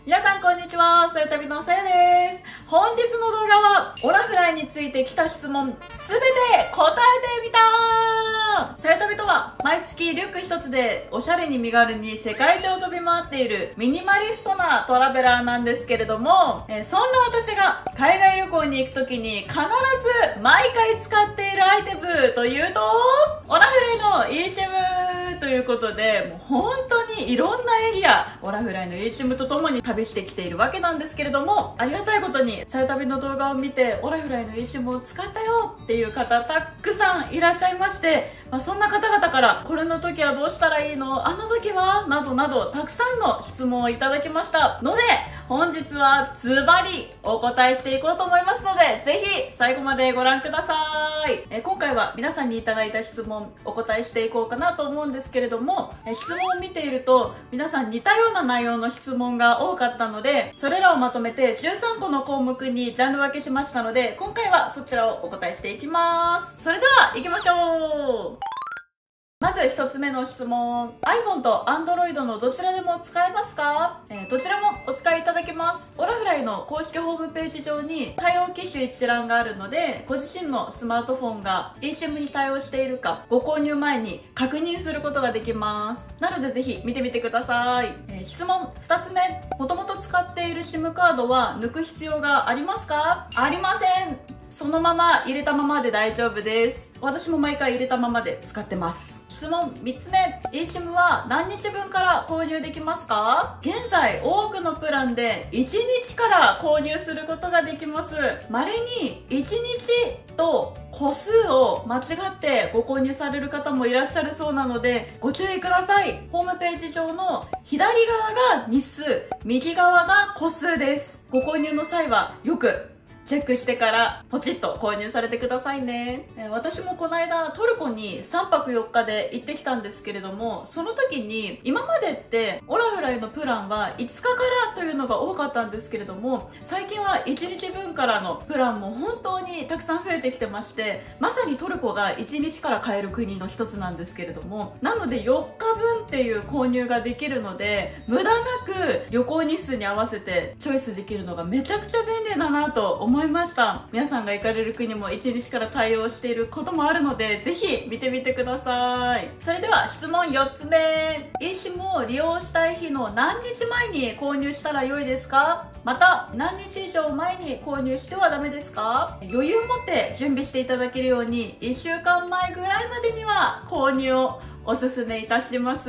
皆さんこんにちは、さよ旅のさよです。本日の動画はオラフライについて来た質問すべて答えてみた。さよ旅とは毎月リュック一つでおしゃれに身軽に世界中を飛び回っているミニマリストなトラベラーなんですけれども、そんな私が海外旅行に行くときに必ず毎回使っているアイテムというと、オラフライの eSIM ということで、もう本当にいろんなエリア、オラフライの eSIM とともに旅してきているわけなんですけれども、ありがたいことにさよ旅の動画を見てオラフライの eSIM を使ったよっていう方たくさんいらっしゃいまして、そんな方々からこれの時はどうしたらいいの、あの時はなどなどたくさんの質問をいただきましたので、本日はズバリお答えしていこうと思いますので、ぜひ最後までご覧ください。今回は皆さんにいただいた質問お答えしていこうかなと思うんですけれども、質問を見ていると皆さん似たような内容の質問が多かったので、それらをまとめて13個の項目にジャンル分けしましたので、今回はそちらをお答えしていきます。それでは行きましょう。まず一つ目の質問。iPhone と Android のどちらでも使えますか？どちらもお使いいただけます。オラフライの公式ホームページ上に対応機種一覧があるので、ご自身のスマートフォンが eSIM に対応しているか、ご購入前に確認することができます。なのでぜひ見てみてください。質問二つ目。もともと使っている SIM カードは抜く必要がありますか？ありません。そのまま入れたままで大丈夫です。私も毎回入れたままで使ってます。質問3つ目。eSIM は何日分から購入できますか？現在多くのプランで1日から購入することができます。稀に1日と個数を間違ってご購入される方もいらっしゃるそうなのでご注意ください。ホームページ上の左側が日数、右側が個数です。ご購入の際はよくチェックしてからポチッと購入されてくださいね。私もこの間トルコに3泊4日で行ってきたんですけれども、その時に今までってオラフライのプランは5日からというのが多かったんですけれども、最近は1日分からのプランも本当にたくさん増えてきてまして、まさにトルコが1日から買える国の一つなんですけれども、なので4日分っていう購入ができるので、無駄なく旅行日数に合わせてチョイスできるのがめちゃくちゃ便利だなと思いました。皆さんが行かれる国も1日から対応していることもあるので、ぜひ見てみてください。それでは質問4つ目。eSIM を利用したい日の何日前に購入したら良いですか？また何日以上前に購入してはダメですか？余裕を持って準備していただけるように1週間前ぐらいまでには購入をおすすめいたします。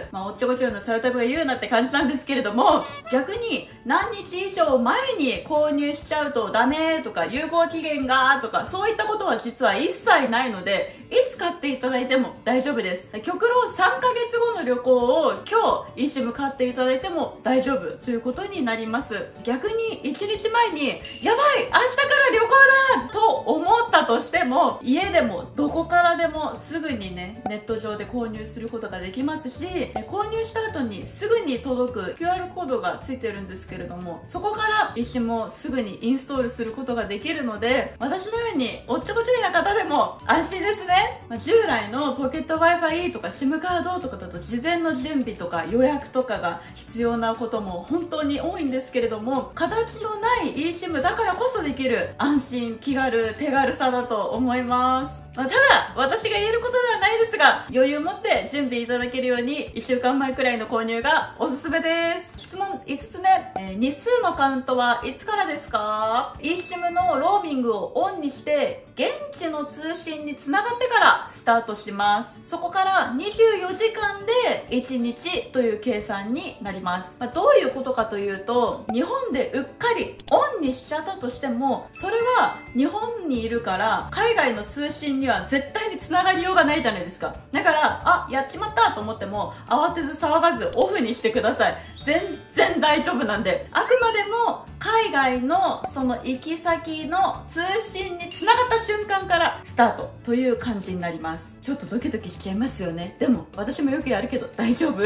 おっちょこちょいのさよたぶが言うなって感じなんですけれども、逆に何日以上前に購入しちゃうとダメとか有効期限がとかそういったことは実は一切ないので、いつ買っていただいても大丈夫です。極論3ヶ月後の旅行を今日 eSIM 買っていただいても大丈夫ということになります。逆に1日前にやばい明日から旅行だと思ったとしても、家でもどこからでもすぐにね、ネット上で購入することができますし、購入した後にすぐに届く QR コードがついてるんですけれども、そこから eSIM をすぐにインストールすることができるので、私のようにおっちょこちょいな方でも安心ですね。従来のポケット Wi-Fi とか SIM カードとかだと事前の準備とか予約とかが必要なことも本当に多いんですけれども、形のない eSIM だからこそできる安心気軽手軽さだと思います。ただ私が言えることではないですが、余裕を持って準備いただけるように1週間前くらいの購入がおすすめです。質問5つ目。日数のカウントはいつからですか？ eSIM のローミングをオンにして現地の通信につながってからスタートします。そこから24時間で1日という計算になります。どういうことかというと、日本でうっかりオンにしちゃったとしても、それは日本にいるから海外の通信には絶対に繋がりようがないじゃないですか。だからやっちまったと思っても慌てず騒がずオフにしてください。全然大丈夫なんで、あくまでも海外のその行き先の通信に繋がった瞬間からスタートという感じになります。ちょっとドキドキしちゃいますよね。でも私もよくやるけど大丈夫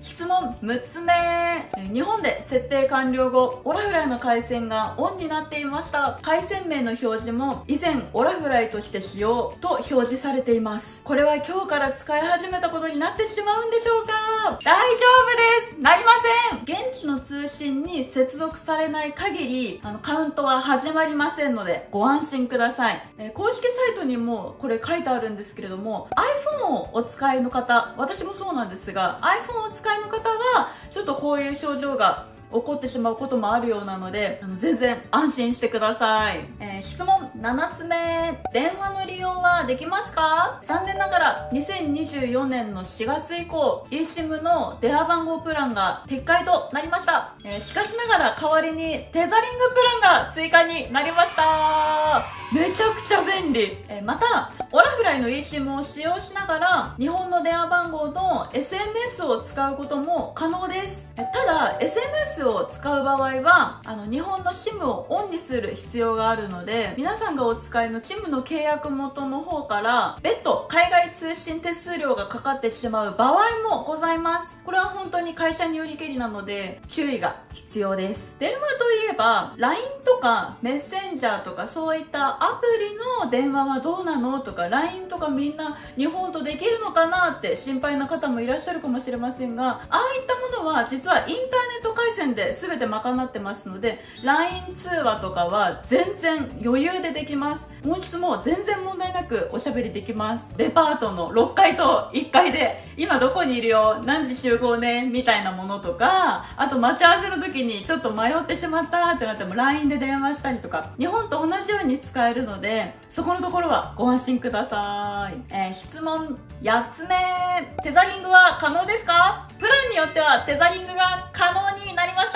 質問6つ目。日本で設定完了後、オラフライの回線がオンになっていました。回線名の表示も以前オラフライとして使用と表示されています。これは今日から使い始めたことになってしまうんでしょうか？大丈夫です。なりません。現地の通信に接続されない限り、カウントは始まりませんので、ご安心ください。公式サイトにもこれ書いてあるんですけれども、iPhone をお使いの方、私もそうなんですが、iPhone をお使いの方は、ちょっとこういう症状が起こってしまうこともあるようなので、全然安心してください。質問7つ目。電話の利用はできますか？残念ながら2024年の4月以降、eSIM の電話番号プランが撤回となりました。しかしながら代わりにテザリングプランが追加になりました。めちゃくちゃ便利。また、オラフライの eSIM を使用しながら日本の電話番号の SMS を使うことも可能です。ただ SMS を使う場合は日本の SIM をオンにする必要があるので、皆さんがお使いの SIM の契約元の方から別途海外通信手数料がかかってしまう場合もございます。これは本当に会社によりけりなので注意が必要です。電話といえば LINE とかメッセンジャーとかそういったアプリの電話はどうなのとか、 LINE とかみんな日本とできるのかなって心配な方もいらっしゃるかもしれませんが、ああいったものは実はインターネット回線で全て賄ってますので、 LINE 通話とかは全然余裕でできます。音質も全然問題なくおしゃべりできます。デパートの6階と1階で今どこにいるよ、何時集合ねみたいなものとか、あと待ち合わせの時にちょっと迷ってしまったってなっても LINE で電話したりとか、日本と同じように使えるので、そこのところはご安心ください。質問8つ目。テザリングは可能ですか？プランによってはテザリングが可能になりました。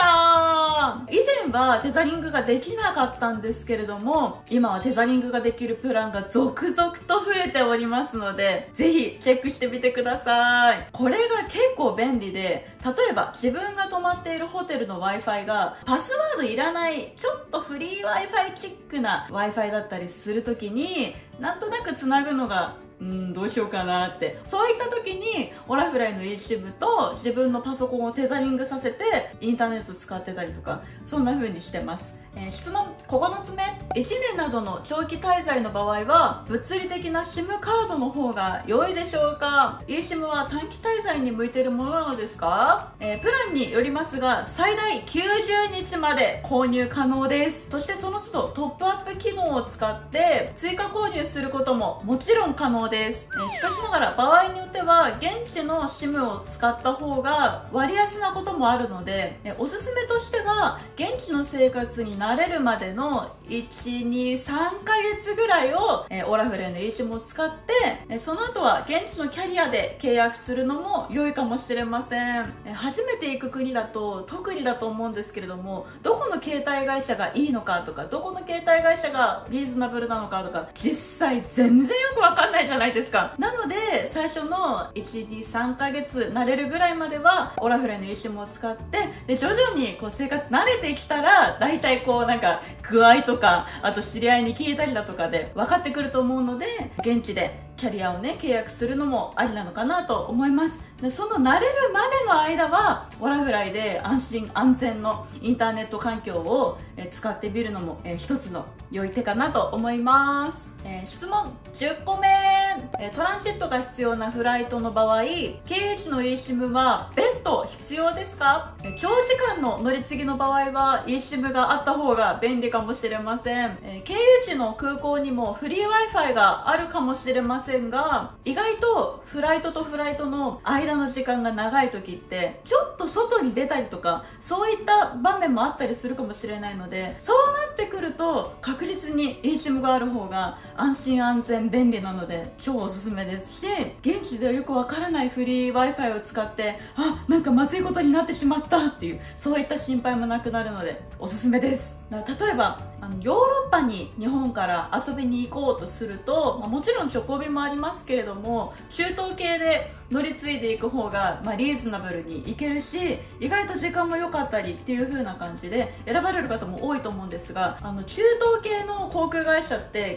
以前はテザリングができなかったんですけれども、今はテザリングができるプランが続々と増えておりますので、ぜひチェックしてみてください。これが結構便利で、例えば自分が泊まっているホテルの Wi-Fi がパスワードいらないちょっとフリー Wi-Fi チックな Wi-Fi だったりするときに、なんとなくつなぐのがどうしようかなって、そういった時にオラフライの eSIM と自分のパソコンをテザリングさせてインターネット使ってたりとか、そんな風にしてます。質問9つ目。1年などの長期滞在の場合は物理的な SIM カードの方が良いでしょうか？ eSIM は短期滞在に向いているものなのですか？プランによりますが最大90日まで購入可能です。そしてその都度トップアップ機能を使って追加購入することももちろん可能です。しかしながら場合によっては現地の SIM を使った方が割安なこともあるので、おすすめとしては現地の生活に慣れるまでの 1,2,3 ヶ月ぐらいをオラフライの eSIM を使って、その後は現地のキャリアで契約するのも良いかもしれません。初めて行く国だと特にだと思うんですけれども、どこの携帯会社がいいのかとか、どこの携帯会社がリーズナブルなのかとか、実際全然よくわかんないじゃないですか。なので最初の 1,2,3 ヶ月慣れるぐらいまではオラフライの eSIM を使って、で徐々にこう生活慣れてきたらだいたいこうなんか具合とか、あと知り合いに聞いたりだとかで分かってくると思うので、現地でキャリアをね契約するのもありなのかなと思います。でその慣れるまでの間はオラフライで安心安全のインターネット環境を使ってみるのも一つの良い手かなと思います。質問10個目。トランシットが必要なフライトの場合、経由地の eSIM は別途必要ですか？長時間の乗り継ぎの場合は eSIM があった方が便利かもしれません。経由地の空港にもフリー Wi-Fi があるかもしれませんが、意外とフライトとフライトの間の時間が長い時ってちょっと外に出たりとか、そういった場面もあったりするかもしれないので、そうなってくると確実に eSIM がある方が安心安全便利なので超おすすめですし、現地ではよくわからないフリー Wi-Fi を使ってなんかまずいことになってしまったっていう、そういった心配もなくなるのでおすすめです。例えばヨーロッパに日本から遊びに行こうとすると、もちろん直行便もありますけれども、中東系で乗り継いでいく方が、リーズナブルに行けるし、意外と時間も良かったりっていう風な感じで選ばれる方も多いと思うんですが、中東系の航空会社って結構何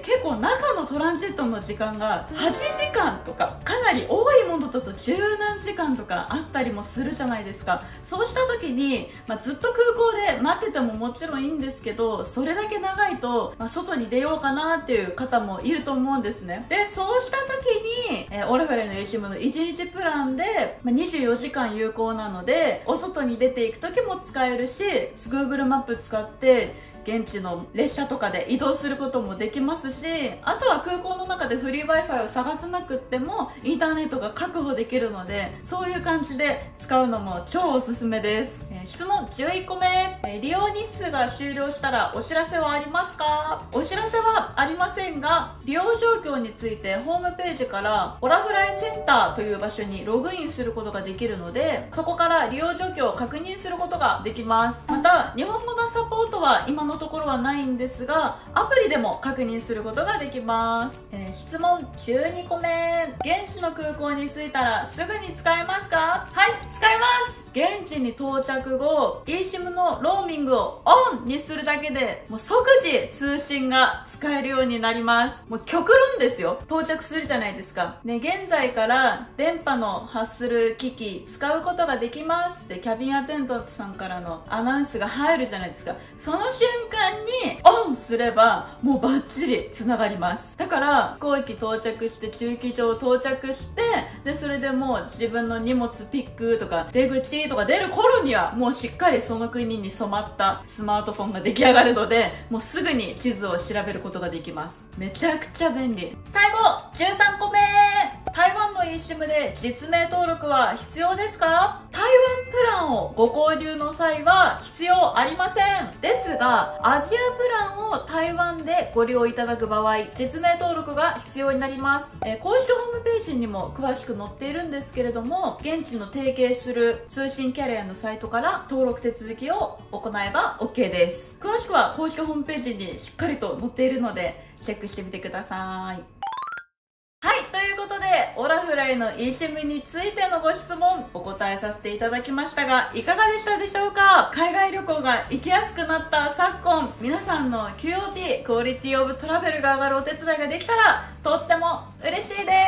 中のトランジットの時間が8時間とか、かなり多いものだと十何時間とかあったりもするじゃないですか。そうした時に、ずっと空港で待っててももちろんいいんですけど、それだけ長いと、外に出ようかなっていう方もいると思うんですね。で、そうした時に、オラフレのeSIMの1日プランで、24時間有効なので、お外に出ていく時も使えるし、Google マップ使って現地の列車とかで移動することもできますし、あとは空港の中でフリー Wi-Fi を探さなくってもインターネットが確保できるので、そういう感じで使うのも超おすすめです。質問11個目、利用日数が終了したらお知らせはありますか？お知らせはありませんが、利用状況についてホームページからオラフライセンターという場所にログインすることができるので、そこから利用状況を確認することができます。また、日本語のサポートは今のところはないんですが、アプリでも確認することができます。質問12個目、現地の空港に着いたらすぐに使えますか？はい、使えます。現地に到着後、eSIM のローミングをオンにするだけで、もう即時通信が使えるようになります。もう極論ですよ。到着するじゃないですか。ね、現在から電波の発する機器使うことができますってキャビンアテンダントさんからのアナウンスが入るじゃないですか。その瞬間にオンすればもうバッチリ繋がります。だから飛行機到着して駐機場到着して、でそれでもう自分の荷物ピックとか出口とか出る頃にはもうしっかりその国に染まったスマートフォンが出来上がるので、もうすぐに地図を調べることができます。めちゃくちゃ便利。最後13個目、台湾のeSIMで実名登録は必要ですか？台湾プランをご購入の際は必要ありません。ですが、アジアプランを台湾でご利用いただく場合、実名登録が必要になります。公式ホームページにも詳しく載っているんですけれども、現地の提携する通信キャリアのサイトから登録手続きを行えば OK です。詳しくは公式ホームページにしっかりと載っているので、チェックしてみてください。はい、ということで、オラフライのeSIMについてのご質問お答えさせていただきましたが、いかがでしたでしょうか？海外旅行が行きやすくなった昨今、皆さんの QOT、クオリティオブトラベルが上がるお手伝いができたら、とっても嬉しいです。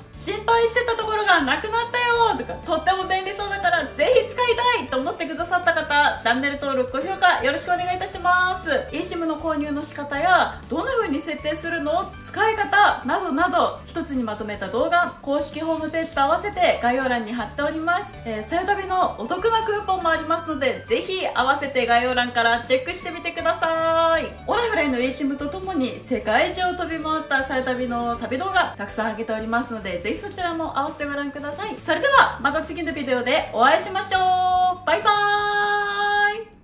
心配してたところがなくなったよとか、とっても便利そうだからぜひ使いたいと思ってくださった方、チャンネル登録、高評価よろしくお願いいたします。eSIM の購入の仕方や、どんな風に設定するの、使い方などなど、一つにまとめた動画、公式ホームページと合わせて概要欄に貼っております。さよ旅のお得なクーポンもありますので、ぜひ合わせて概要欄からチェックしてみてください。オラフライのeSIMとともに世界中を飛び回ったさよ旅の旅動画、たくさん上げておりますので、ぜひそちらも合わせてご覧ください。それではまた次のビデオでお会いしましょう。バイバーイ。